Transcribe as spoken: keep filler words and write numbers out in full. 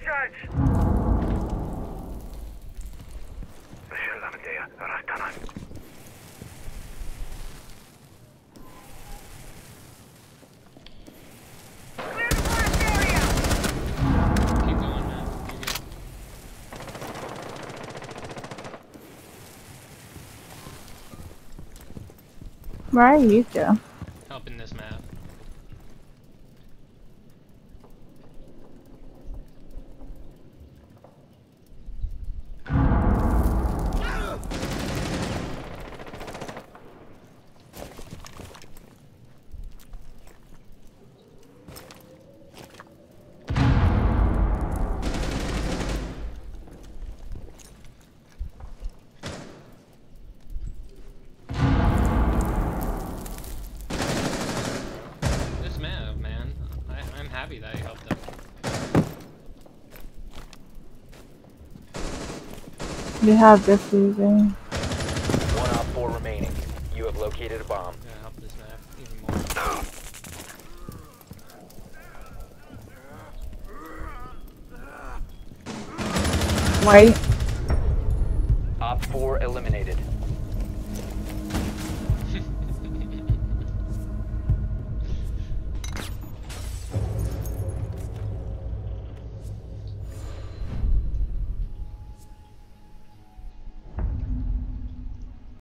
Where are you two? Helping this map. Happy that I helped them. You have diffusing. One op four remaining. You have located a bomb. I'm gonna help this map even more. White.